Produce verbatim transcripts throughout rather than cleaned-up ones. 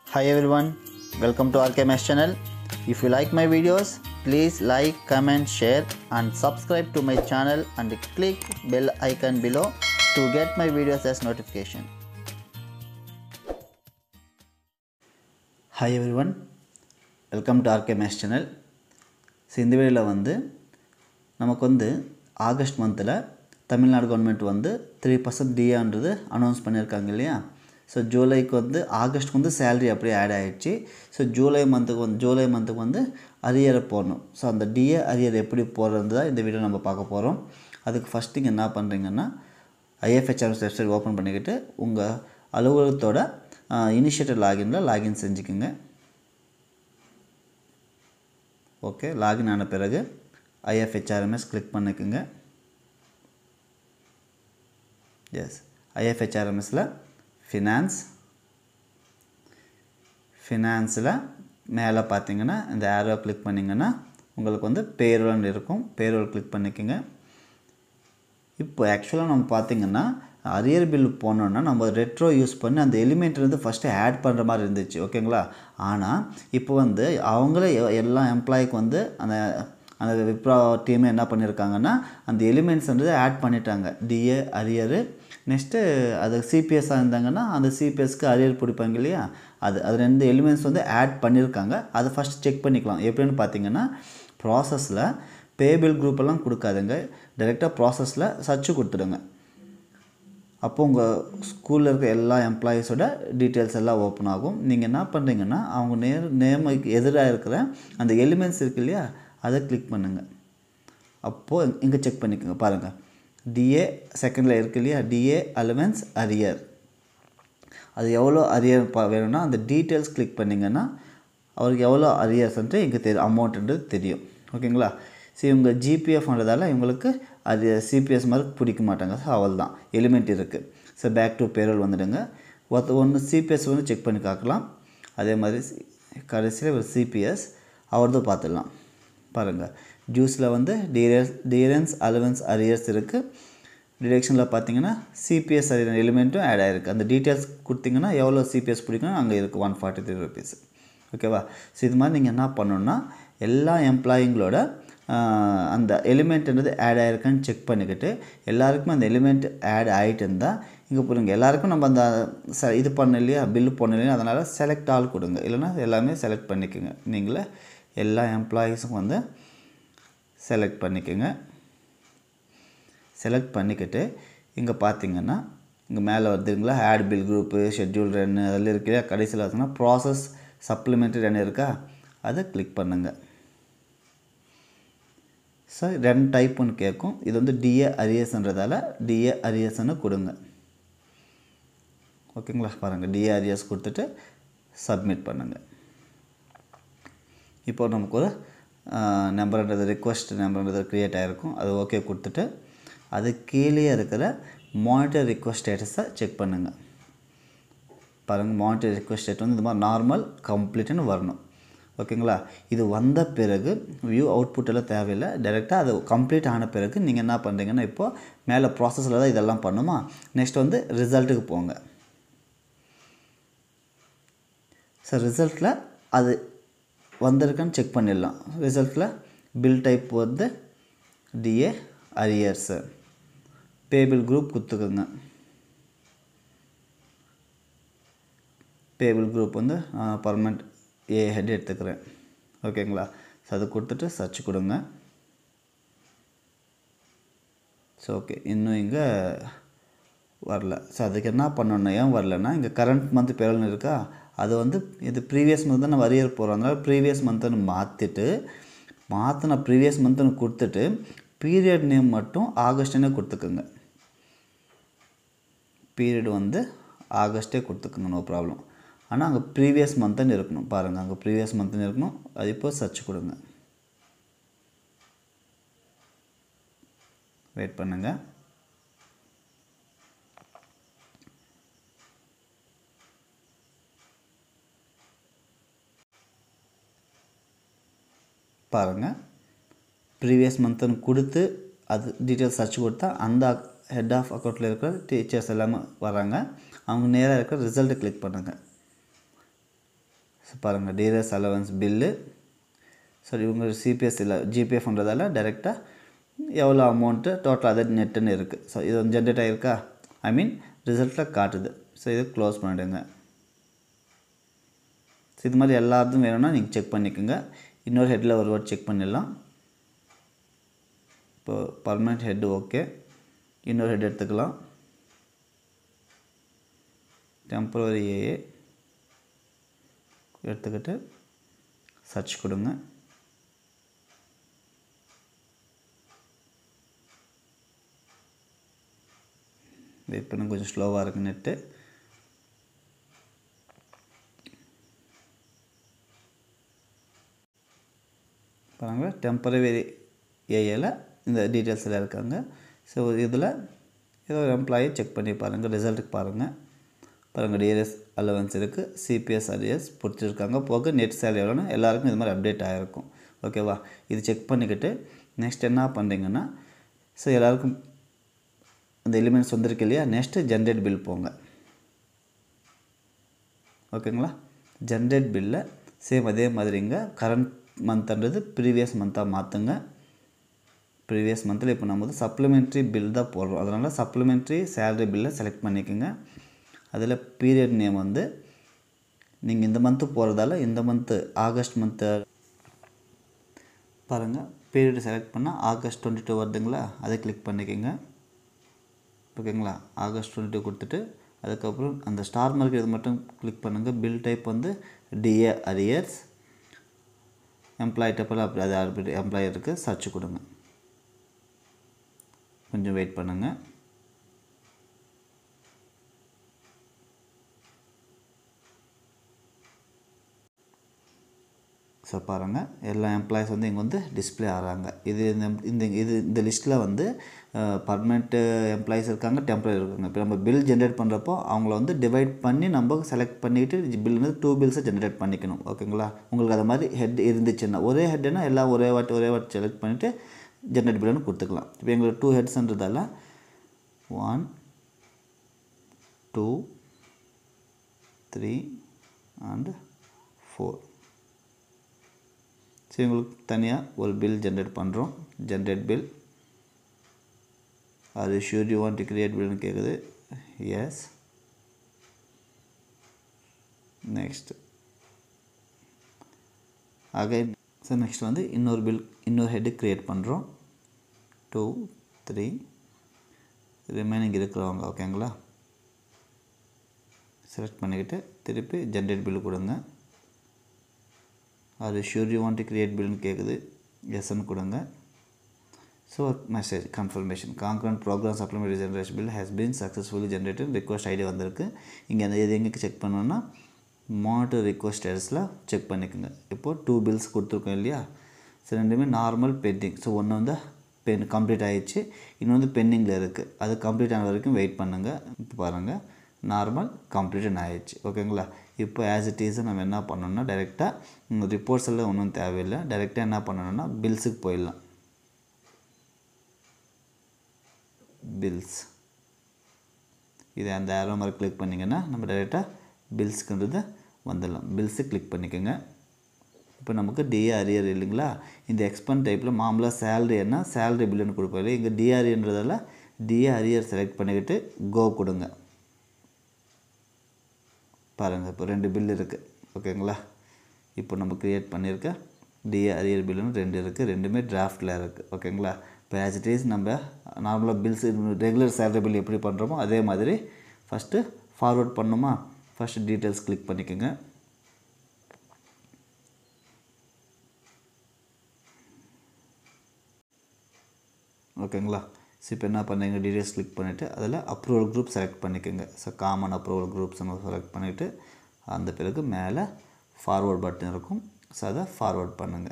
Hi everyone, welcome to R K M S channel. If you like my videos, please like, comment, share and subscribe to my channel and click bell icon below to get my videos as notification. Hi everyone, welcome to R K M S channel. So இந்த வீடியோல வந்து நமக்கு வந்து August மந்த்ல Tamil Nadu government வந்து three percent D A ன்றது announce பண்ணிருக்காங்க இல்லையா. ஸோ ஜூலைக்கு வந்து ஆகஸ்ட்க்கு வந்து சேலரி அப்படியே ஆட் ஆகிடுச்சு. ஸோ ஜூலை மந்த்துக்கு வந்து ஜூலை மந்த்துக்கு வந்து அரியரை போடணும். ஸோ அந்த டிஏ அரியர் எப்படி போடுறது தான் இந்த வீடியோ நம்ம பார்க்க போகிறோம். அதுக்கு ஃபஸ்ட் நீங்கள் என்ன பண்ணுறீங்கன்னா I F H R M S website open பண்ணிக்கிட்டு உங்கள் அலுவலகத்தோட இனிஷியேட்டிவ் லாகினில் லாகின் செஞ்சுக்குங்க. ஓகே, லாகின் ஆன பிறகு I F H R M S click பண்ணிக்கோங்க. Yes, I F H R M Sல ஃபினான்ஸ் ஃபினான்ஸில் மேலே பார்த்தீங்கன்னா இந்த ஆரோ கிளிக் பண்ணிங்கன்னா உங்களுக்கு வந்து பேரோல்னு இருக்கும். பேரோல் கிளிக் பண்ணிக்கோங்க. இப்போ ஆக்சுவலாக நம்ம பார்த்திங்கன்னா அரியர் பில் போனோன்னா நம்ம ரெட்ரோ யூஸ் பண்ணி அந்த எலிமெண்ட் வந்து ஃபஸ்ட்டு ஆட் பண்ணுற மாதிரி இருந்துச்சு. ஓகேங்களா? ஆனால் இப்போ வந்து அவங்களே எல்லா எம்ப்ளாய்க்கு வந்து அந்த அந்த விப்ரா டீமே என்ன பண்ணியிருக்காங்கன்னா அந்த எலிமெண்ட்ஸ் வந்து ஆட் பண்ணிட்டாங்க. டிஏ அரியரு, நெக்ஸ்ட்டு அது சிபிஎஸ்ஸாக இருந்தாங்கன்னா அந்த சிபிஎஸ்க்கு அரியர் பிடிப்பாங்க இல்லையா, அது அது ரெண்டு எலிமெண்ட்ஸ் வந்து ஆட் பண்ணியிருக்காங்க. அதை ஃபஸ்ட் செக் பண்ணிக்கலாம். எப்படின்னு பார்த்தீங்கன்னா ப்ராசஸில் பேபிள் குரூப்பெல்லாம் கொடுக்காதுங்க, டைரெக்டாக ப்ராசஸில் சர்ச்சு கொடுத்துடுங்க. அப்போது உங்கள் ஸ்கூலில் இருக்க எல்லா எம்ப்ளாயீஸோட டீட்டெயில்ஸ் எல்லாம் ஓப்பன் ஆகும். நீங்கள் என்ன பண்ணுறீங்கன்னா அவங்க நேர் நேமுக்கு எதிராக இருக்கிற அந்த எலிமெண்ட்ஸ் இருக்குது இல்லையா, அதை கிளிக் பண்ணுங்கள். அப்போது இங்கே செக் பண்ணிக்கோங்க. பாருங்கள், டிஏ செகண்டில் இருக்கு இல்லையா, டிஏ அலவன்ஸ் அரியர், அது எவ்வளோ அரியர் பா வேணும்னா அந்த டீட்டெயில்ஸ் கிளிக் பண்ணிங்கன்னா அவருக்கு எவ்வளோ அரியர்ஸ்ன்ட்டு இங்கே தெரியும், அமௌண்ட்டுன்றது தெரியும். ஓகேங்களா? ஸோ இவங்க ஜிபிஎஃப்ன்றதால இவங்களுக்கு அது சிபிஎஸ் மாதிரி பிடிக்க மாட்டாங்க. ஸோ அவள் தான் எலிமெண்ட் இருக்குது. ஸோ பேக் டு பேரோல் வந்துடுங்க. ஒருத்த ஒன்று சிபிஎஸ் வந்து செக் பண்ணி பார்க்கலாம். அதே மாதிரி கடைசியில் ஒரு சிபிஎஸ் அவர்தான் பார்த்துடலாம். பாருங்கள், ஜூஸில் வந்து டியரன்ஸ் டியரன்ஸ் அலவன்ஸ் அரியர்ஸ் இருக்குது. டிரெக்ஷனில் பார்த்தீங்கன்னா சிபிஎஸ் அரியர் எலிமெண்ட்டும் ஆட் ஆகிருக்கு. அந்த டீட்டெயில்ஸ் கொடுத்தீங்கன்னா எவ்வளோ சிபிஎஸ் பிடிக்கணும் அங்கே இருக்குது, ஒன் ஃபார்ட்டி த்ரீ ருபீஸ். ஓகேவா? ஸோ இது மாதிரி நீங்கள் என்ன பண்ணணுன்னா எல்லா எம்ப்ளாயிங்களோட அந்த எலிமெண்ட்ன்றது ஆட் ஆகிருக்கான்னு செக் பண்ணிக்கிட்டு எல்லாருக்குமே அந்த எலிமெண்ட் ஆட் ஆகிட்டு இருந்தால் இங்கே போடுங்க. எல்லாருக்கும் நம்ம அந்த ச இது பண்ண இல்லையா, பில்லு பண்ண இல்லையா, அதனால் செலக்ட் ஆல் கொடுங்க. இல்லைனா எல்லாமே செலக்ட் பண்ணிக்கோங்க. நீங்களே எல்லா எம்ப்ளாயீஸும் வந்து செலக்ட் பண்ணிக்கோங்க. செலக்ட் பண்ணிக்கிட்டு இங்கே பார்த்தீங்கன்னா இங்கே மேலே வருதுங்களா, ஆட் பில் குரூப்பு, ஷெட்யூல் ரன்னு அதெல்லாம் இருக்கு இல்லையா. கடைசியில் பார்த்தீங்கன்னா ப்ராசஸ் சப்ளிமெண்ட்ரி ரன் இருக்கா, அதை கிளிக் பண்ணுங்கள். ஸோ ரெண்டு டைப் ஒன்று கேட்கும். இது வந்து டிஏ அரியர்ஸ்ன்றதால டிஏ அரியர்ஸ்ன்னு கொடுங்க. ஓகேங்களா? பாருங்கள், டிஏ அரியர்ஸ் கொடுத்துட்டு சப்மிட் பண்ணுங்கள். இப்போ நமக்கு ஒரு நம்பர்ன்றது ரிக்வெஸ்ட் நம்பர்ன்றது க்ரியேட் ஆகிருக்கும். அது ஓகே கொடுத்துட்டு அது கீழே இருக்கிற மானிட்டர் ரிக்வெஸ்ட் ஸ்டேட்டஸை செக் பண்ணுங்கள். பாருங்கள், மானிட்டர் ரிக்வெஸ்ட் ஸ்டேட் வந்து இந்த மாதிரி நார்மல் கம்ப்ளீட்னு வரணும். ஓகேங்களா? இது வந்த பிறகு வியூ அவுட்புட் எல்லாம் தேவையில்லை, டைரெக்டாக அது கம்ப்ளீட் ஆன பிறகு நீங்கள் என்ன பண்ணுறீங்கன்னா இப்போது மேலே ப்ராசஸில் தான் இதெல்லாம் பண்ணுமா. நெக்ஸ்ட் வந்து ரிசல்ட்டுக்கு போங்க. ஸோ ரிசல்ட்டில் அது வந்திருக்கான்னு செக் பண்ணிடலாம். ரிசல்ட்டில் பில் டைப் வந்து டிஏ அரியர்ஸு, பேபிள் குரூப் கொடுத்துக்கோங்க. பேபிள் குரூப் வந்து பர்மனெண்ட் ஏ ஹெட் எடுத்துக்கிறேன். ஓகேங்களா? ஸோ அது கொடுத்துட்டு சர்ச் கொடுங்க. ஸோ ஓகே, இன்னும் இங்கே வரல. ஸோ அதுக்கு என்ன பண்ணணும், ஏன் வரலன்னா இங்கே கரண்ட் மந்த் பேரோல்னு இருக்கா, அது வந்து இது ப்ரீவியஸ் மந்த் தான் நம்ம அரியர் போகிறோம். அதனால் ப்ரீவியஸ் மந்த்துன்னு மாற்றிட்டு மாற்றின ப்ரீவியஸ் மந்த்துன்னு கொடுத்துட்டு பீரியட் நேம் மட்டும் ஆகஸ்ட்டுன்னே கொடுத்துக்குங்க. பீரியட் வந்து ஆகஸ்ட்டே கொடுத்துக்குங்க, நோ ப்ராப்ளம். ஆனால் அங்கே ப்ரீவியஸ் மந்த்துன்னு இருக்கணும். பாருங்கள், அங்கே ப்ரீவியஸ் மந்த்துன்னு இருக்கணும். அது இப்போ சர்ச் கொடுங்க. வெயிட் பண்ணுங்கள். பாருங்கள், ப்ரீவியஸ் மந்த்துன்னு கொடுத்து அது டீட்டெயில்ஸ் சர்ச் கொடுத்தா அந்த ஹெட் ஆஃப் அக்கௌண்ட்டில் இருக்கிற டீச்சர்ஸ் எல்லாமே வராங்க. அவங்க நேராக இருக்கிற ரிசல்ட்டை கிளிக் பண்ணுங்கள். ஸோ பாருங்கள் டிஆர்எஸ் அலவன்ஸ் பில்லு. சரி இவங்க சிபிஎஸ் இல்லை ஜிபிஎஃப்ன்றதால டைரெக்டாக எவ்வளோ அமௌண்ட்டு டோட்டல் அதர் நெட்டுன்னு இருக்குது. ஸோ இது வந்து ஜென்ரேட் ஆகிருக்கா, ஐ மீன் ரிசல்ட்டில் காட்டுது. ஸோ இது க்ளோஸ் பண்ணிவிடுங்க. ஸோ இது மாதிரி எல்லாத்தையும் வேணும்னா நீங்கள் செக் பண்ணிக்கோங்க. இன்னொரு ஹெட்டில் ஒரு வேர்ட் செக் பண்ணிடலாம். இப்போ பர்மனெண்ட் ஹெட் ஓகே, இன்னொரு ஹெட் எடுத்துக்கலாம். டெம்பரரி ஏஏ எடுத்துக்கிட்டு சர்ச் கொடுங்க. வெயிட் பண்ண, கொஞ்சம் ஸ்லோவாக இருக்குது நெட்டு. பாருங்கள் டெம்பரரி ஏஏல இந்த டீட்டெயில்ஸ் எல்லாம் இருக்காங்க. ஸோ இதில் ஏதோ ஒரு எம்ப்ளாயி செக் பண்ணி பாருங்கள், ரிசல்ட்டுக்கு பாருங்கள். பாருங்கள் டிஆர்எஸ் அலவன்ஸ் இருக்குது, சிபிஎஸ் அரியர்ஸ் பிடிச்சிருக்காங்க, போக நெட் சேலரி எவ்வளோன்னு எல்லாருக்கும் இது மாதிரி அப்டேட் ஆகிருக்கும். ஓகேவா, இது செக் பண்ணிக்கிட்டு நெக்ஸ்ட் என்ன பண்ணுறீங்கன்னா, ஸோ எல்லாருக்கும் அந்த எலிமெண்ட்ஸ் வந்திருக்கு இல்லையா, நெக்ஸ்ட்டு ஜென்ரேட் பில் போங்க. ஓகேங்களா, ஜென்ரேட் பில்லை சேம் அதே மாதிரிங்க கரண்ட் மந்த்ன்றது ப்ரீவியஸ் மந்த்தாக மாற்றுங்க. ப்ரீவியஸ் மந்தில் இப்போ நம்ம வந்து சப்ளிமெண்ட்ரி பில் தான் போடுறோம், அதனால் சப்ளிமெண்ட்ரி சேலரி பில்லை செலக்ட் பண்ணிக்கோங்க. அதில் பீரியட் நேம் வந்து நீங்கள் இந்த மந்த்து போகிறதால இந்த மந்த்து ஆகஸ்ட் மந்த்து பாருங்கள், பீரியட் செலக்ட் பண்ணால் ஆகஸ்ட் டுவெண்ட்டி டூ வருதுங்களா, அதை கிளிக் பண்ணிக்கோங்க. ஓகேங்களா, ஆகஸ்ட் டுவெண்ட்டி டூ கொடுத்துட்டு அதுக்கப்புறம் அந்த ஸ்டார் மார்க் இது மட்டும் கிளிக் பண்ணுங்கள். பில் டைப் வந்து டிஏ அரியர்ஸ், எம்ப்ளாயி டைப்பில் அப்படி அது அப்படி எம்ப்ளாயி இருக்குது, சர்ச் கொடுங்க. கொஞ்சம் வெயிட் பண்ணுங்கள். ஸோ பாருங்கள் எல்லா எம்ப்ளாயிஸ் வந்து இங்கே வந்து டிஸ்பிளே ஆகிறாங்க. இது இந்த இது இந்த லிஸ்ட்டில் வந்து பர்மனெண்ட்டு எம்ப்ளாயிஸ் இருக்காங்க, டெம்பரரி இருக்காங்க. இப்போ நம்ம பில் ஜென்ரேட் பண்ணுறப்போ அவங்கள வந்து டிவைட் பண்ணி நம்ம செலக்ட் பண்ணிக்கிட்டு பில் வந்து டூ பில்ஸை ஜென்ரேட் பண்ணிக்கணும். ஓகேங்களா, உங்களுக்கு அது மாதிரி ஹெட் இருந்துச்சுன்னா ஒரே ஹெட்னா எல்லாம் ஒரே வாட்டி ஒரே வாட்டி செலக்ட் பண்ணிவிட்டு ஜென்ரேட் பில்லுன்னு கொடுத்துக்கலாம். இப்போ எங்களுக்கு டூ ஹெட்ஸ்ன்றதால one two three and four. So உங்களுக்கு தனியாக ஒரு பில் ஜென்ரேட் பண்ணுறோம். ஜென்ரேட் பில், அது sure you want to create பில்னு கேட்குது. Yes, next again. So next வந்து இன்னொரு பில் இன்னொரு ஹெட்டு க்ரியேட் பண்ணுறோம். டூ த்ரீ ரிமைனிங் இருக்கிறவங்க. ஓகேங்களா, செலக்ட் பண்ணிக்கிட்டு திருப்பி ஜென்ரேட் பில் கொடுங்க. அது sure you want to create பில்னு கேட்குது. எஸ்ன்னு கொடுங்க. So message confirmation concurrent program supplementary generation bill has been successfully generated, request ID வந்திருக்கு. இங்கே அந்த இது எங்கே செக் பண்ணோன்னா மானிட்டர் ரிக்வஸ்ட் ஸ்டேட்டஸில் செக் பண்ணிக்கோங்க. இப்போது டூ பில்ஸ் கொடுத்துருக்கோம் இல்லையா, ஸோ ரெண்டுமே நார்மல் பெண்டிங். ஸோ ஒன்று வந்து பென் கம்ப்ளீட் ஆகிடுச்சு, இன்னொன்று வந்து பெண்டிங்கில் இருக்குது. அது கம்ப்ளீட் ஆன வரைக்கும் வெயிட் பண்ணுங்கள். இப்போ பாருங்கள் நார்மல் கம்ப்ளீட்டன் ஆகிடுச்சு. ஓகேங்களா, இப்போ ஆஸ் இட் இஸ் நம்ம என்ன பண்ணணும்னா டைரெக்டாக ரிப்போர்ட்ஸ் எல்லாம் ஒன்றும் தேவையில்லை, டைரெக்டாக என்ன பண்ணணும்னா பில்ஸுக்கு போயிடலாம். பில்ஸ், இதை அந்த ஆரோ மாதிரி கிளிக் பண்ணிங்கன்னா நம்ம டைரெக்டாக பில்ஸுக்குன்றது வந்துடலாம். பில்ஸு கிளிக் பண்ணிக்கோங்க. இப்போ நமக்கு டிஏ அரியர் இல்லைங்களா, இந்த எக்ஸ்பென்ஸ் டைப்பில் மாமூலாக சேலரி என்ன சேலரி பில்லுன்னு கொடுப்பாரு. இங்கே டிஆர்இன்றதால டிஏ அரியர் செலக்ட் பண்ணிக்கிட்டு கோ கொடுங்க. பாருங்கள் இப்போ ரெண்டு பில் இருக்குது. ஓகேங்களா, இப்போ நம்ம க்ரியேட் பண்ணியிருக்க டிஏ அரியர் பில்லுன்னு ரெண்டு இருக்குது, ரெண்டுமே டிராஃப்டில் இருக்குது. ஓகேங்களா, இப்போ ஆஸ் இட் இஸ் நம்ம நார்மலாக பில்ஸ் ரெகுலர் சேலரி பில் எப்படி பண்ணுறோமோ அதே மாதிரி ஃபஸ்ட்டு ஃபார்வர்ட் பண்ணணுமா, ஃபஸ்ட்டு டீட்டெயில்ஸ் கிளிக் பண்ணிக்கோங்க. ஓகேங்களா, ஸோ இப்போ என்ன பண்ணுறீங்க, டீட்டெயில்ஸ் கிளிக் பண்ணிவிட்டு அதில் அப்ரூவல் குரூப் செலக்ட் பண்ணிக்கோங்க. ஸோ காமன் அப்ரூவல் குரூப்ஸ் நம்ம செலக்ட் பண்ணிவிட்டு அந்த பிறகு மேலே ஃபார்வர்ட் பட்டன் இருக்கும். ஸோ அதை ஃபார்வர்ட் பண்ணுங்கள்.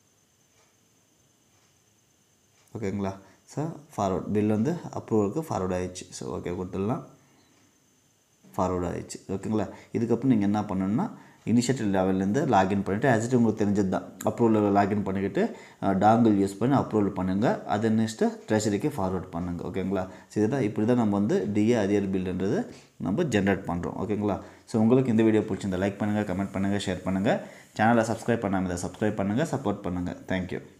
ஓகேங்களா, ஸோ ஃபார்வர்ட் பில் வந்து அப்ரூவலுக்கு ஃபார்வர்ட் ஆகிடுச்சு. ஸோ ஓகே கொடுத்துடலாம், ஃபார்வர்ட் ஆகிடுச்சு. ஓகேங்களா, இதுக்கப்புறம் நீங்கள் என்ன பண்ணணுன்னா இனிஷியேட்டிவ் லெவல்லேருந்து லாகின் பண்ணிவிட்டு ஆஸ் இட் உங்களுக்கு தெரிஞ்சது தான் அப்ரூவலில் லாகின் பண்ணிக்கிட்டு டாங்கிள் யூஸ் பண்ணி அப்ரூவல் பண்ணுங்கள். அதை நெக்ஸ்ட்டு ட்ரெஷரிக்கு ஃபார்வர்ட் பண்ணுங்கள். ஓகேங்களா, ஸோ இதுதான் இப்படி தான் நம்ம வந்து டிஏ அரியர் பில்லுன்றது நம்ம ஜென்ரேட் பண்ணுறோம். ஓகேங்களா, ஸோ உங்களுக்கு இந்த வீடியோ பிடிச்சிருந்தா லைக் பண்ணுங்கள், கமெண்ட் பண்ணுங்கள், ஷேர் பண்ணுங்கள். சேனலை சப்ஸ்கிரைப் பண்ணாமல் இதை சப்ஸ்கிரைப் பண்ணுங்கள், சப்போர்ட் பண்ணுங்கள். தேங்க்யூ.